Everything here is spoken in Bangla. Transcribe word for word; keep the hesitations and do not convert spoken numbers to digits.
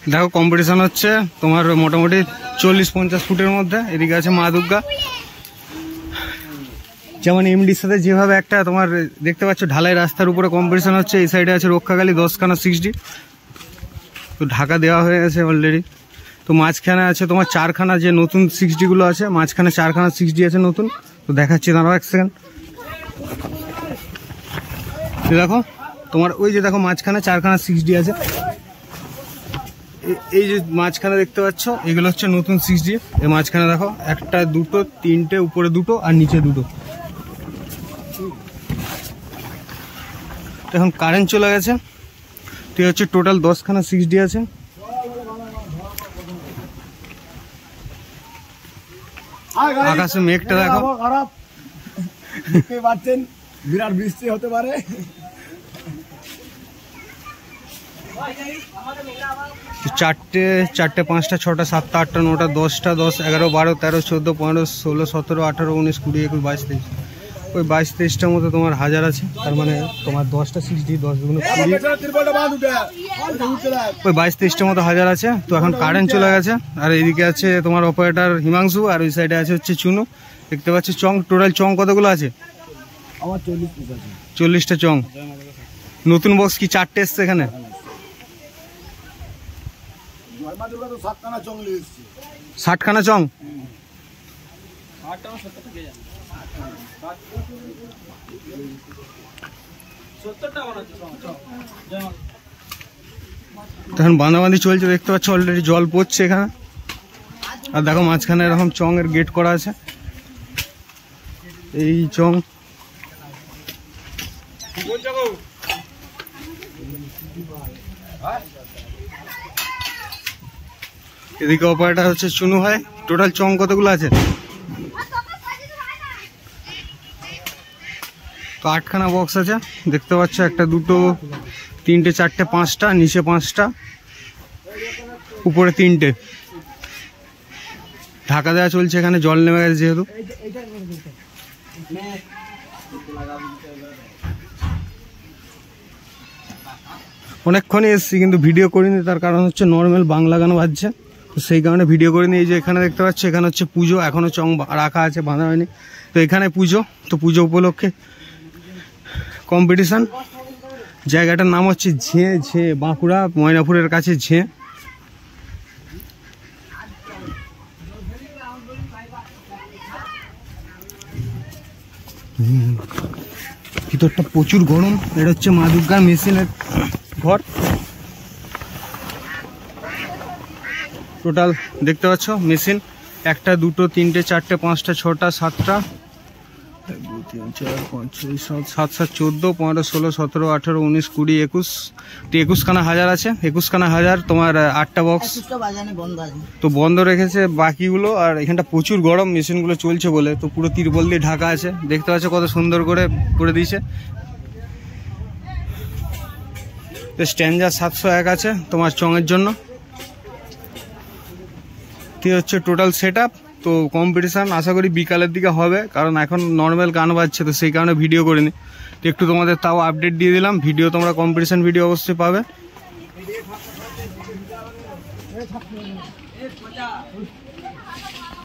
দেখো কম্পিটিশন হচ্ছে তোমার মোটামুটি চল্লিশ পঞ্চাশ ফুটের মধ্যে। এদিকে আছে মা দুর্গা, যেমন এমডির সাথে যেভাবে একটা তোমার দেখতে পাচ্ছ ঢালাই রাস্তার উপরে কম্পিটিশন হচ্ছে, এই সাইডে আছে রক্ষাকালী দশখানা সিক্সটি, তো ঢাকা দেওয়া হয়ে গেছে অলরেডি। তো মাঝখানে আছে তোমার চারখানা যে নতুন সিক্সটিগুলো আছে, মাঝখানে চারখানা সিক্সটি আছে নতুন, তো দেখাচ্ছি দাঁড়াও এক সেকেন্ড। দেখো তোমার ওই যে দেখো মাঝখানে চারখানা সিক্সটি আছে, এই যে মাঝখানে দেখতে পাচ্ছ এগুলো হচ্ছে নতুন সিক্সটি। এই মাঝখানে দেখো একটা দুটো তিনটে, উপরে দুটো আর নিচে দুটো। এখন কারেন্ট চলে গেছে, তো হচ্ছে টোটাল দশখানা সিক্সটি আছে। আকাশে মেঘটা দেখো, বিরাট বৃষ্টি হতে পারে। চারটে চারটে পাঁচটা ছটা সাতটা আটটা নটা দশটা দশ এগারো বারো তেরো চোদ্দো পনেরো ষোলো সতেরো আঠারো উনিশ কুড়ি একুশ বাইশ তেইশ, ওই বাইশ তেইশটার মতো তোমার হাজার আছে। তার মানে তোমার দশটা সিক্সটি দশ দুগুণ কুড়ি, ওই বাইশ তেইশটার মতো হাজার আছে। তো এখন কারেন্ট চলে গেছে, আর এইদিকে আছে তোমার অপারেটর হিমাংশু, আর ওই সাইডে আছে হচ্ছে চুনু। দেখতে পাচ্ছ চং, টোটাল চং কতগুলো আছে? আমার চল্লিশ পিস আছে। চল্লিশটা চং। নতুন বক্স কি চারটে এসছে এখানে? ষাটখানা চং। এখন বাঁধাবাঁধি চলছে, দেখতে পাচ্ছ অলরেডি জল পড়ছে এখানে। আর দেখো মাঝখানে এরকম চং এর গেট করা আছে, এই চং। এদিকে অপারেটর হচ্ছে চুনু ভাই। টোটাল চং কতগুলো আছে? তো আটখানা বক্স আছে দেখতে পাচ্ছ, একটা দুটো তিনটে চারটে পাঁচটা, নিচে পাঁচটা উপরে তিনটে। ঢাকা দেওয়া চলছে, এখানে জল নেমে গেছে যেহেতু। অনেকক্ষণই এসছি কিন্তু ভিডিও করিনি, তার কারণ হচ্ছে নর্মাল বাংলা গান বাজছে, তো সেই কারণে ভিডিও করিনি। এই যে এখানে দেখতে পাচ্ছ এখানে হচ্ছে পুজো, এখনো চং রাখা আছে, বাঁধা হয়নি। তো এখানে পুজো, তো পুজো উপলক্ষে কম্পিটিশন। জায়গাটার নাম হচ্ছে ঝে ঝে বাঁকুড়া ময়নাপুরের কাছে ঝে। ভিতরটা প্রচুর গরম। এটা হচ্ছে মা দুর্গার মেশিনের ঘর। টোটাল দেখতে পাচ্ছ মেশিন একটা দুটো তিনটে চারটে পাঁচটা ছটা সাতটা দুই তিন চার পাঁচ ছয় সাত সাত সাত চোদ্দো পনেরো ষোলো সতেরো আঠেরো উনিশ কুড়ি একুশ, তো একুশখানা হাজার আছে। একুশখানা হাজার তোমার আটটা বক্স তো বন্ধ রেখেছে বাকিগুলো। আর এখানটা প্রচুর গরম, মেশিনগুলো চলছে বলে, তো পুরো তিরপল দিয়ে ঢাকা আছে। দেখতে পাচ্ছ কত সুন্দর করে করে দিয়েছে। তো স্ট্যান্ডার সাতশো এক আছে তোমার চঙের জন্য। হচ্ছে টোটাল সেট আপ। তো কম্পিটিশান আশা করি বিকালের দিকে হবে, কারণ এখন নর্মাল গান বাজছে, তো সেই কারণে ভিডিও করিনি। তো একটু তোমাদের তাও আপডেট দিয়ে দিলাম। ভিডিও তোমরা কম্পিটিশান ভিডিও অবশ্যই পাবে।